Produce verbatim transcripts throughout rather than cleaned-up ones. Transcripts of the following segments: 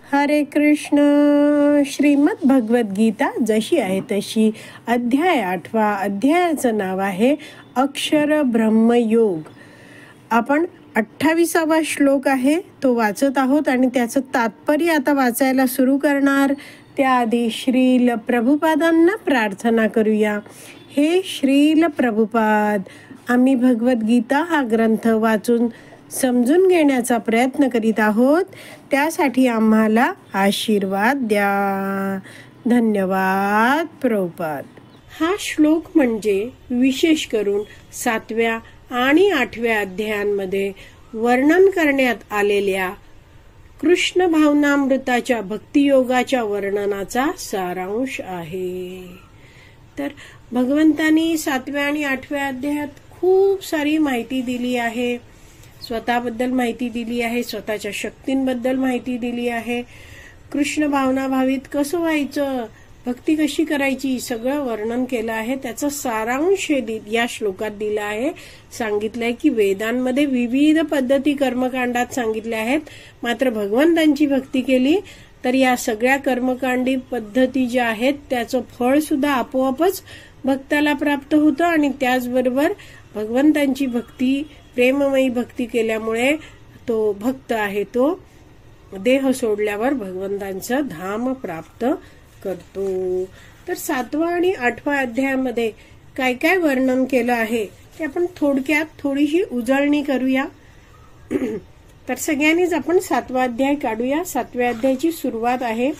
हरे कृष्ण. श्रीमद भगवद गीता जशी आहे तशी, अध्याय आठवा. अध्यायाचं नाव आहे अक्षर ब्रह्मयोग. आपण अठ्ठावीसावा श्लोक आहे तो वाचत आहोत आणि त्याचं तात्पर्य आता वाचायला सुरू करणार. त्याआधी श्रील प्रभुपादांना प्रार्थना करूया. हे श्रील प्रभुपाद, आम्ही भगवद्गीता हा ग्रंथ वाचून समजून घेण्याचा प्रयत्न करीत आहोत. त्यासाठी आम्हाला आशीर्वाद द्या. धन्यवाद प्रभुपाद. हा श्लोक म्हणजे विशेष करून सातव्या आणि आठव्या अध्यायांमध्ये वर्णन करण्यात आलेल्या कृष्ण भावनामृताच्या भक्तियोगाच्या वर्णनाचा सारांश आहे. तर भगवंतांनी सातव्या आणि आठव्या अध्यायात खूप सारी माहिती दिली आहे. स्वतःबद्दल माहिती दिली आहे, स्वतःच्या शक्तींबद्दल माहिती दिली आहे, कृष्ण भावना भावित कसं व्हायचं, भक्ती कशी करायची, सगळं वर्णन केलं आहे. त्याचा सारांश या श्लोकात दिला आहे. सांगितलंय की वेदांमध्ये विविध पद्धती कर्मकांडात सांगितल्या आहेत, मात्र भगवंतांची भक्ती केली तर या सगळ्या कर्मकांडी पद्धती ज्या आहेत त्याचं फळ सुद्धा आपोआपच भक्ताला प्राप्त होतं. आणि त्याचबरोबर भगवंतांची भक्ती, प्रेममयी भक्ती केल्यामुळे तो भक्त आहे तो देह सोडल्यावर भगवंतांचं धाम प्राप्त करतो. तर सातवा आणि आठवा अध्यायामध्ये काय काय वर्णन केलं आहे ते आपण थोडक्यात थोडीशी उजळणी करूया. तर सगळ्यांनीच आपण सातवा अध्याय काढूया. सातव्या अध्यायाची सुरुवात आहे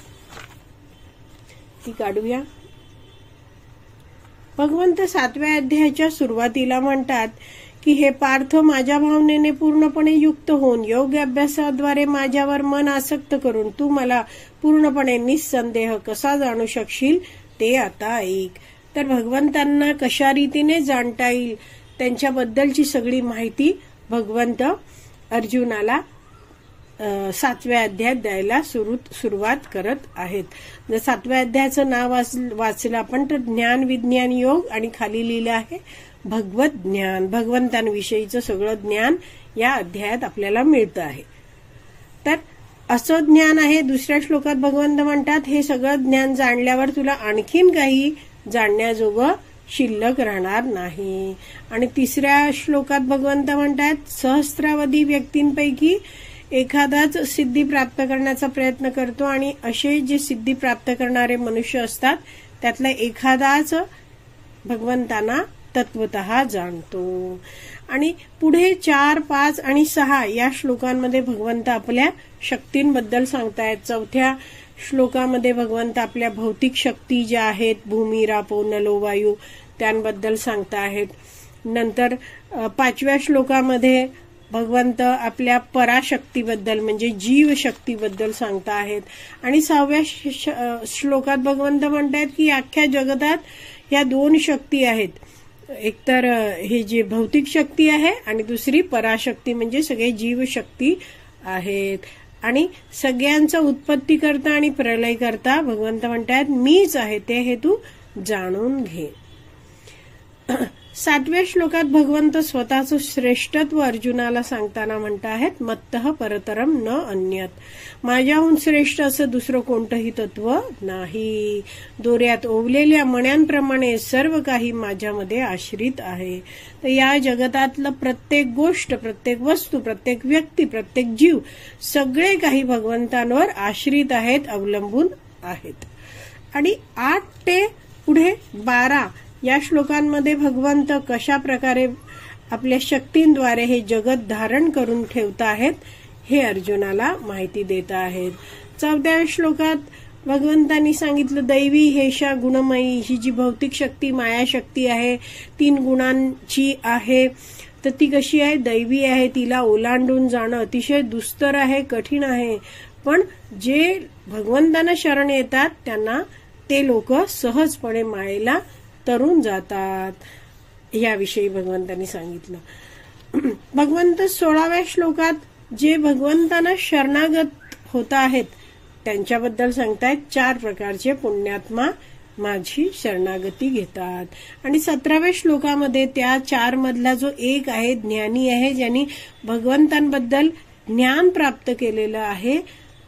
ती काढूया. भगवंत सातव्या अध्यायाच्या सुरुवातीला म्हणतात की हे पार्थ, माझ्या भावनेने पूर्णपणे युक्त होऊन योग अभ्यासाद्वारे माझ्यावर मन आसक्त करून तू मला पूर्णपणे निस्संदेह कसा जाणू शकशील ते आता ऐक. तर भगवंतांना कशा रीतीने जाणता येईल त्यांच्याबद्दलची सगळी माहिती भगवंत अर्जुनाला सातव्या अध्यायात द्यायला सुरू सुरुवात करत आहेत. जर सातव्या अध्यायाचं नाव वाचलं आपण तर ज्ञान विज्ञान योग आणि खाली लिहिलं आहे भगवत ज्ञान. भगवंतांविषयीचं सगळं ज्ञान या अध्यायात आपल्याला मिळतं आहे. तर असं ज्ञान आहे. दुसऱ्या श्लोकात भगवंत म्हणतात हे सगळं ज्ञान जाणल्यावर तुला आणखीन काही जाणण्याजोगं शिल्लक राहणार नाही. आणि तिसऱ्या श्लोकात भगवंत म्हणतात सहस्रावधी व्यक्तींपैकी एखादाच सिद्धी प्राप्त करण्याचा प्रयत्न करतो आणि असे जे सिद्धी प्राप्त करणारे मनुष्य असतात त्यातला एखादाच भगवंतांना तत्वतः जाणतो. आणि पुढे चार, पाच आणि सहा या श्लोकांमध्ये भगवंत आपल्या शक्तींबद्दल सांगतायत. चौथ्या श्लोकामध्ये भगवंत आपल्या भौतिक शक्ती ज्या आहेत भूमी, रापो, नलो, वायू त्यांबद्दल सांगता आहेत. नंतर पाचव्या श्लोकामध्ये भगवंत आपल्या पराशक्तीबद्दल म्हणजे जीव शक्तीबद्दल सांगता आहेत. आणि सहाव्या श्लोकात भगवंत म्हणतात की अख्ख्या जगतात या दोन शक्ती आहेत, एकतर हे जे भौतिक शक्ती आहे आणि दुसरी पराशक्ती म्हणजे सगळे जीवशक्ती आहेत. आणि सगळ्यांचं उत्पत्ती करता आणि प्रलय करता भगवंत म्हणतात मीच आहे, ते हे तू जाणून घे. सातव्या श्लोकात भगवंत स्वतःचं श्रेष्ठत्व अर्जुनाला सांगताना म्हणत आहेत मत्तः परतरम न अन्यत, माझ्याहून श्रेष्ठ असं दुसरं कोणतंही तत्व नाही. दोऱ्यात ओवलेल्या मण्यांप्रमाणे सर्व काही माझ्यामध्ये आश्रित आहे. तर या जगतातलं प्रत्येक गोष्ट, प्रत्येक वस्तू, प्रत्येक व्यक्ती, प्रत्येक जीव सगळे काही भगवंतांवर आश्रित आहेत, अवलंबून आहेत. आणि आठ ते पुढे बारा या श्लोकांमध्ये भगवंत कशा प्रकारे आपल्या शक्तींद्वारे हे जगत धारण करून ठेवत आहेत हे अर्जुनाला माहिती देत आहेत. चौथ्या श्लोकात भगवंतांनी सांगितलं दैवी हेषा गुणमयी, ही जी भौतिक शक्ती मायाशक्ती आहे तीन गुणांची आहे. तर ती कशी आहे, दैवी आहे, तिला ओलांडून जाणं अतिशय दुस्तर आहे, कठीण आहे. पण जे भगवंतांना शरण येतात त्यांना ते लोक सहजपणे मायेला तरून जातात, याविषयी भगवंतांनी सांगितलं. भगवंत सोळाव्या श्लोकात जे भगवंतांना शरणागत होत आहेत त्यांच्याबद्दल सांगतायत चार प्रकारचे पुण्यात्मा माझी शरणागती घेतात. आणि सतराव्या श्लोकामध्ये त्या चार मधला जो एक आहे ज्ञानी आहे, ज्यांनी भगवंतांबद्दल ज्ञान प्राप्त केलेलं आहे, तो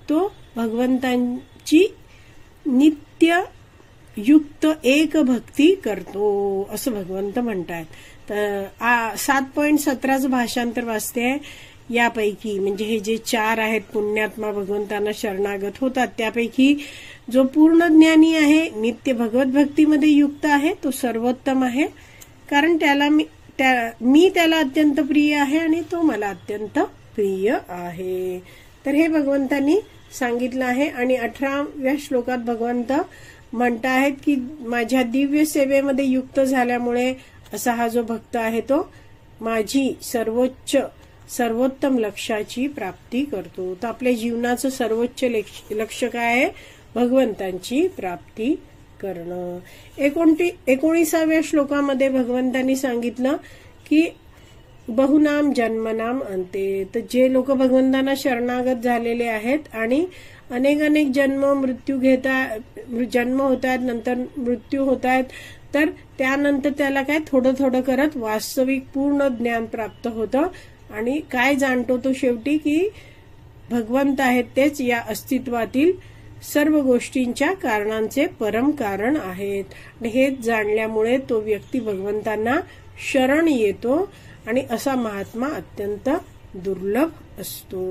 भगवंतांची नित्य युक्त एक भक्ती करतो असं भगवंत म्हणतात. तर सात पॉईंट सतराचं भाषांतर वाचते. यापैकी म्हणजे हे जे चार आहेत पुण्यात्मा भगवंतांना शरणागत होतात, त्यापैकी जो पूर्ण ज्ञानी आहे, नित्य भगवत भक्तीमध्ये युक्त आहे, तो सर्वोत्तम आहे. कारण त्याला मी त्या मी त्याला अत्यंत प्रिय आहे आणि तो मला अत्यंत प्रिय आहे. तर हे भगवंतांनी सांगितलं आहे. आणि अठराव्या श्लोकात भगवंत म्हणत आहेत की माझ्या दिव्य सेवेमध्ये युक्त झाल्यामुळे असा हा जो भक्त आहे तो माझी सर्वोच्च सर्वोत्तम लक्ष्याची प्राप्ती करतो. तर आपल्या जीवनाचं सर्वोच्च लक्ष्य काय आहे? भगवंतांची प्राप्ती करणं. एकोणती एकोणीसाव्या श्लोकामध्ये भगवंतांनी सांगितलं की बहुनाम जन्मनाम अंते. तर जे लोक भगवंतांना शरणागत झालेले आहेत आणि अनेक अनेक जन्म मृत्यू घेतात, जन्म होतात, नंतर मृत्यू होत आहेत, तर त्यानंतर त्याला काय थोडं थोडं करत वास्तविक पूर्ण ज्ञान प्राप्त होतं. आणि काय जाणतो तो शेवटी की भगवंत आहेत तेच या अस्तित्वातील सर्व गोष्टींच्या कारणांचे परम कारण आहेत. आणि हे जाणल्यामुळे तो व्यक्ती भगवंतांना शरण येतो आणि असा महात्मा अत्यंत दुर्लभ असतो.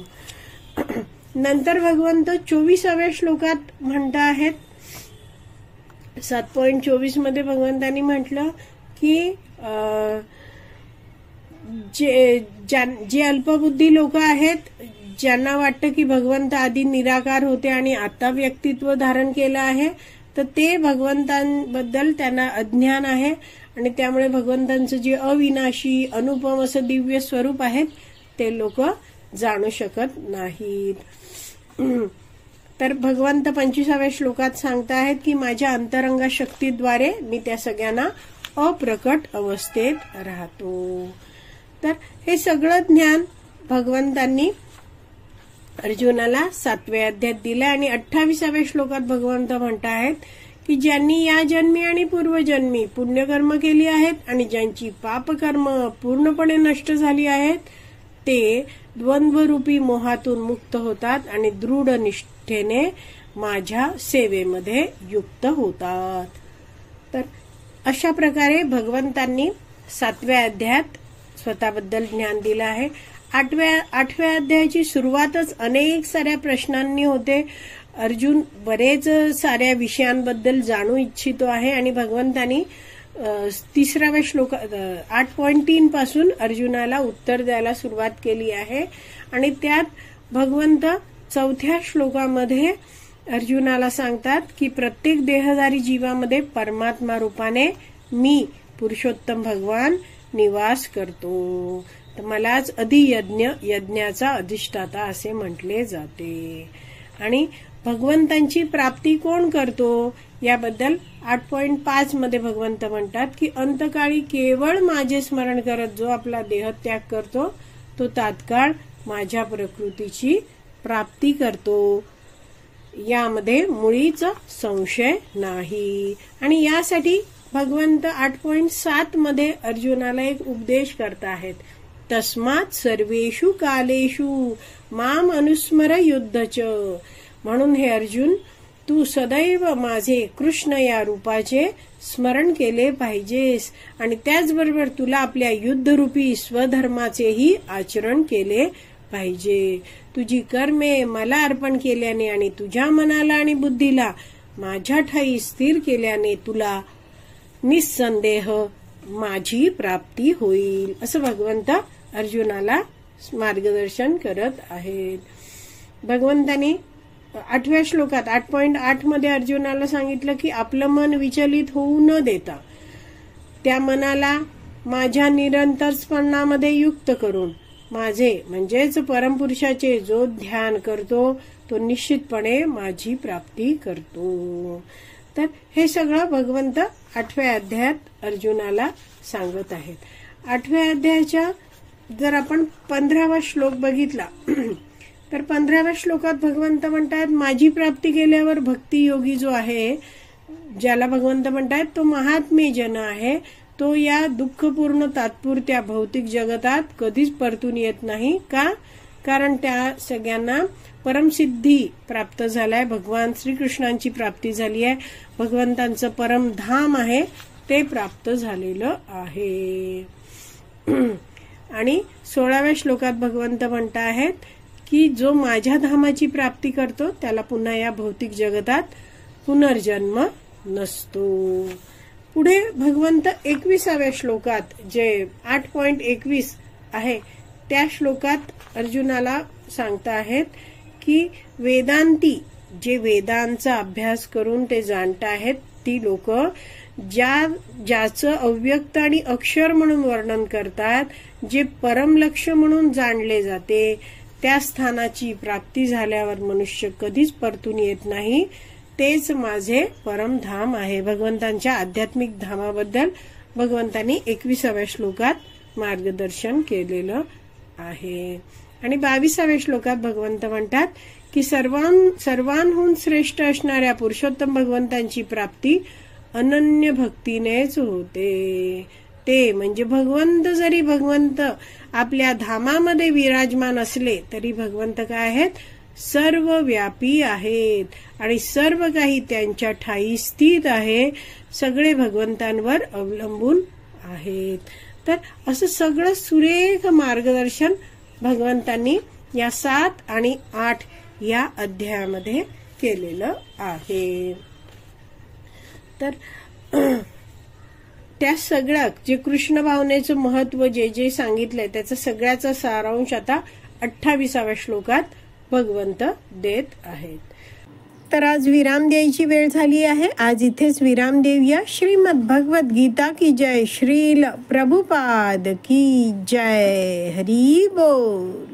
नंतर भगवंत चोवीसाव्या श्लोकात म्हणत आहेत, सात पॉईंट चोवीस मध्ये भगवंतांनी म्हटलं की जे जे अल्पबुद्धी लोक आहेत, ज्यांना वाटतं की भगवंत आधी निराकार होते आणि आता व्यक्तित्व धारण केलं आहे, तर ते भगवंतांबद्दल त्यांना अज्ञान आहे आणि त्यामुळे भगवंतांचं जे अविनाशी अनुपम असं दिव्य स्वरूप आहे ते लोक जाणू शकत नाहीत. तर भगवंत पंचवीसाव्या श्लोकात सांगताहेत की माझ्या अंतरंगा शक्तीद्वारे मी त्या सगळ्यांना अप्रकट अवस्थेत राहतो. तर हे सगळं ज्ञान भगवंतांनी अर्जुनाला सातव्या अध्यायात दिलं. आणि अठ्ठावीसाव्या श्लोकात भगवंत म्हणत आहेत की ज्यांनी या जन्मी आणि पूर्वजन्मी पुण्यकर्म केली आहेत आणि ज्यांची पापकर्म पूर्णपणे नष्ट झाली आहेत, ते द्वंद्वरूपी मोहातून मुक्त होतात आणि दृढ निष्ठेने माझ्या सेवेमध्ये युक्त होतात. तर अशा प्रकारे भगवंतांनी सातव्या अध्यायात स्वतःबद्दल ज्ञान दिलं आहे. आठव्या आठव्या अध्यायाची सुरुवातच अनेक साऱ्या प्रश्नांनी होते. अर्जुन बरेच साऱ्या विषयांबद्दल जाणू इच्छितो आहे आणि भगवंतांनी तिसराव्या श्लोक आठ पॉईंट तीन पासून अर्जुनाला उत्तर द्यायला सुरुवात केली आहे. आणि त्यात भगवंत चौथ्या श्लोकामध्ये अर्जुनाला सांगतात की प्रत्येक देहधारी जीवामध्ये परमात्मा रूपाने मी पुरुषोत्तम भगवान निवास करतो. तर मलाच अधियज्ञ यज्ञाचा अधिष्ठाता असे म्हटले जाते. आणि भगवंतांची प्राप्ती कोण करतो याबद्दल आठ पॉईंट पाच मध्ये भगवंत म्हणतात की अंतकाळी केवळ माझे स्मरण करत जो आपला देहत्याग करतो तो तात्काळ माझ्या प्रकृतीची प्राप्ती करतो, यामध्ये मुळीच संशय नाही. आणि यासाठी भगवंत आठ पॉईंट सात मध्ये अर्जुनाला एक उपदेश करत आहेत. तस्मात सर्वेषु कालेषु माम अनुस्मर युद्धच. म्हणून हे अर्जुन, तू सदैव माझे कृष्ण या रूपाचे स्मरण केले पाहिजेस आणि त्याचबरोबर तुला आपल्या युद्धरूपी स्वधर्माचेही आचरण केले पाहिजे. तुझी कर्मे मला अर्पण केल्याने आणि तुझ्या मनाला आणि बुद्धीला माझ्या ठाई स्थिर केल्याने तुला निस्संदेह माझी प्राप्ती होईल, असं भगवंत अर्जुनाला मार्गदर्शन करत आहेत. भगवंतांनी आठव्या श्लोकात आठ पॉईंट आठ मध्ये अर्जुनाला सांगितलं की आपलं मन विचलित होऊ न देता त्या मनाला माझ्या निरंतर स्मरणामध्ये युक्त करून माझे म्हणजेच परमपुरुषाचे जो ध्यान करतो तो निश्चितपणे माझी प्राप्ती करतो. तर हे सगळं भगवंत आठव्या अध्यायात अर्जुनाला सांगत आहेत. आठव्या अध्यायाच्या जर आपण पंधरावा श्लोक बघितला तर पंधराव्या श्लोकात भगवंत म्हणतात माझी प्राप्ती केल्यावर भक्ती योगी जो आहे, ज्याला भगवंत म्हणतात तो महात्मे जन आहे, तो या दुःखपूर्ण तात्पुरत्या भौतिक जगतात कधीच परतून येत नाही. का? कारण त्या सगळ्यांना परमसिद्धी प्राप्त झालाय, भगवान श्रीकृष्णांची प्राप्ती झाली आहे, भगवंतांचं परमधाम आहे ते प्राप्त झालेलं आहे. आणि सोळाव्या श्लोकात भगवंत म्हणत आहेत की जो माझ्या धामाची प्राप्ती करतो त्याला पुन्हा या भौतिक जगतात पुनर्जन्म नसतो. पुढे भगवंत एकविसाव्या श्लोकात जे आठ पॉइंट एकवीस आहे त्या श्लोकात अर्जुनाला सांगता आहेत की वेदांती जे वेदांचा अभ्यास करून ते जाणत आहेत ती लोक ज्या ज्याचं अव्यक्त आणि अक्षर म्हणून वर्णन करतात, जे परमलक्ष म्हणून जाणले जाते, त्या स्थानाची प्राप्ती झाल्यावर मनुष्य कधीच परतून येत नाही, तेच माझे परमधाम आहे. भगवंतांच्या आध्यात्मिक धामाबद्दल भगवंतांनी एकविसाव्या श्लोकात मार्गदर्शन केलेलं आहे. आणि बावीसाव्या श्लोकात भगवंत म्हणतात की सर्वां सर्वांहून श्रेष्ठ असणाऱ्या पुरुषोत्तम भगवंतांची प्राप्ती अनन्य भक्तीनेच होते. ते म्हणजे भगवंत जरी भगवंत आपल्या धामामध्ये विराजमान असले तरी भगवंत काय आहेत, सर्व व्यापी आहेत आणि सर्व काही त्यांच्या ठाई स्थित आहे, सगळे भगवंतांवर अवलंबून आहेत. तर असं सगळं सुरेख मार्गदर्शन भगवंतांनी या सात आणि आठ या अध्यायामध्ये केलेलं आहे. तर त्या सगळ्या जे कृष्ण भावनेचं महत्व जे जे सांगितलंय त्याचा सगळ्याचा सारांश आता अठ्ठावीसाव्या श्लोकात भगवंत देत आहेत. तर आज विराम द्यायची वेळ झाली आहे. आज इथेच विराम देऊया. श्रीमद भगवत गीता की जय. श्रील प्रभुपाद की जय. हरी बोल.